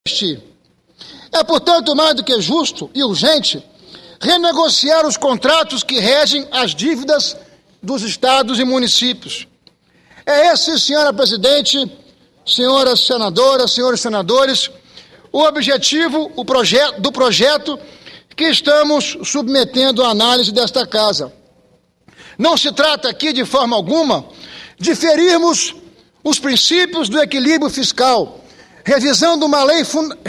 É, portanto, mais do que justo e urgente renegociar os contratos que regem as dívidas dos estados e municípios. É esse, senhora presidente, senhoras senadoras, senhores senadores, o objetivo do projeto que estamos submetendo à análise desta Casa. Não se trata aqui, de forma alguma, de ferirmos os princípios do equilíbrio fiscal, revisando uma lei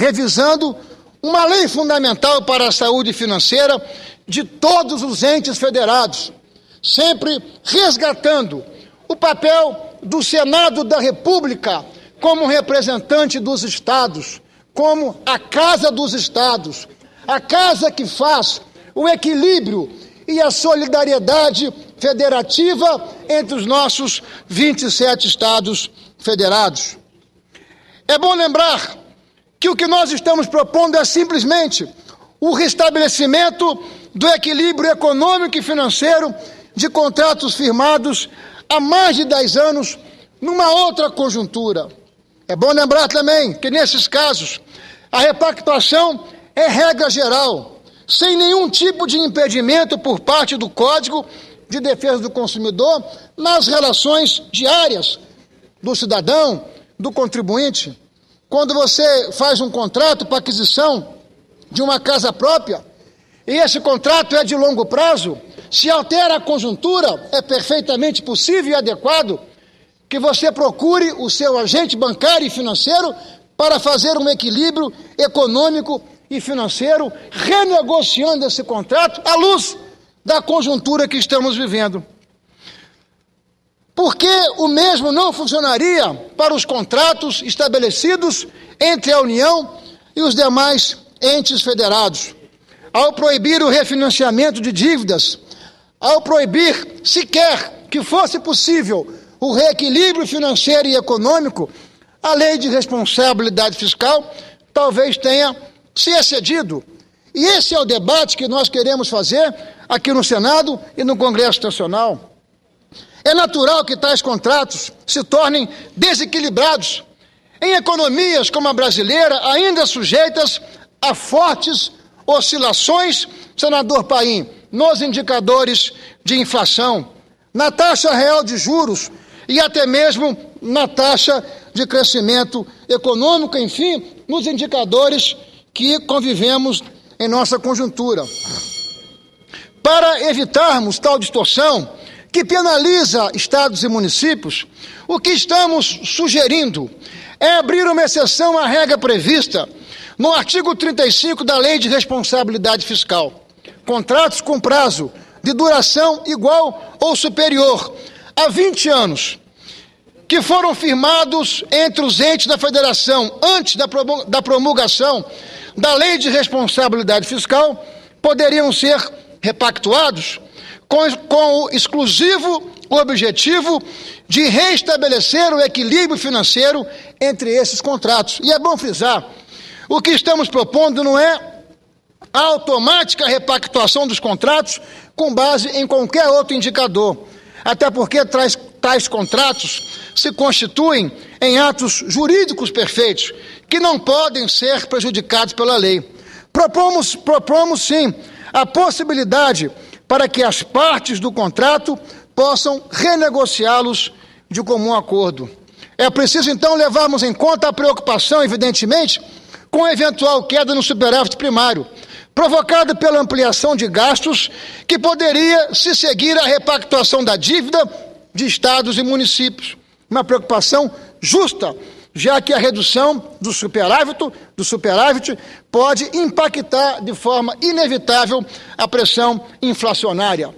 fundamental para a saúde financeira de todos os entes federados, sempre resgatando o papel do Senado da República como representante dos estados, como a Casa dos Estados, a casa que faz o equilíbrio e a solidariedade federativa entre os nossos 27 estados federados. É bom lembrar que o que nós estamos propondo é simplesmente o restabelecimento do equilíbrio econômico e financeiro de contratos firmados há mais de 10 anos numa outra conjuntura. É bom lembrar também que, nesses casos, a repactuação é regra geral, sem nenhum tipo de impedimento por parte do Código de Defesa do Consumidor nas relações diárias do cidadão, do contribuinte. Quando você faz um contrato para aquisição de uma casa própria, e esse contrato é de longo prazo, se altera a conjuntura, é perfeitamente possível e adequado que você procure o seu agente bancário e financeiro para fazer um equilíbrio econômico e financeiro, renegociando esse contrato à luz da conjuntura que estamos vivendo. Por que o mesmo não funcionaria para os contratos estabelecidos entre a União e os demais entes federados? Ao proibir o refinanciamento de dívidas, ao proibir sequer que fosse possível o reequilíbrio financeiro e econômico, a lei de responsabilidade fiscal talvez tenha se excedido. E esse é o debate que nós queremos fazer aqui no Senado e no Congresso Nacional. É natural que tais contratos se tornem desequilibrados em economias como a brasileira, ainda sujeitas a fortes oscilações, senador Paim, nos indicadores de inflação, na taxa real de juros e até mesmo na taxa de crescimento econômico, enfim, nos indicadores que convivemos em nossa conjuntura. Para evitarmos tal distorção que penaliza estados e municípios, o que estamos sugerindo é abrir uma exceção à regra prevista no artigo 35 da Lei de Responsabilidade Fiscal. Contratos com prazo de duração igual ou superior a 20 anos, que foram firmados entre os entes da Federação antes da promulgação da Lei de Responsabilidade Fiscal, poderiam ser repactuados com o exclusivo objetivo de restabelecer o equilíbrio financeiro entre esses contratos. E é bom frisar, o que estamos propondo não é a automática repactuação dos contratos com base em qualquer outro indicador, até porque tais contratos se constituem em atos jurídicos perfeitos, que não podem ser prejudicados pela lei. Propomos sim a possibilidade para que as partes do contrato possam renegociá-los de comum acordo. É preciso, então, levarmos em conta a preocupação, evidentemente, com a eventual queda no superávit primário, provocada pela ampliação de gastos que poderia se seguir à repactuação da dívida de estados e municípios. Uma preocupação justa, já que a redução do superávit pode impactar de forma inevitável a pressão inflacionária.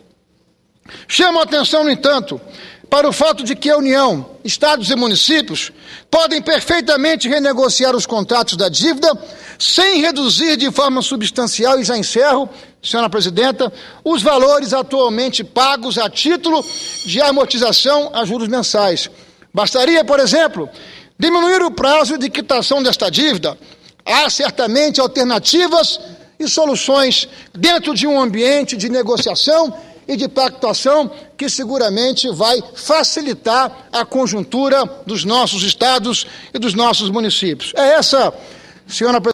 Chamo a atenção, no entanto, para o fato de que a União, estados e municípios podem perfeitamente renegociar os contratos da dívida sem reduzir de forma substancial, e já encerro, senhora presidenta, os valores atualmente pagos a título de amortização a juros mensais. Bastaria, por exemplo, diminuir o prazo de quitação desta dívida. Há certamente alternativas e soluções dentro de um ambiente de negociação e de pactuação que seguramente vai facilitar a conjuntura dos nossos estados e dos nossos municípios. É essa, Senhora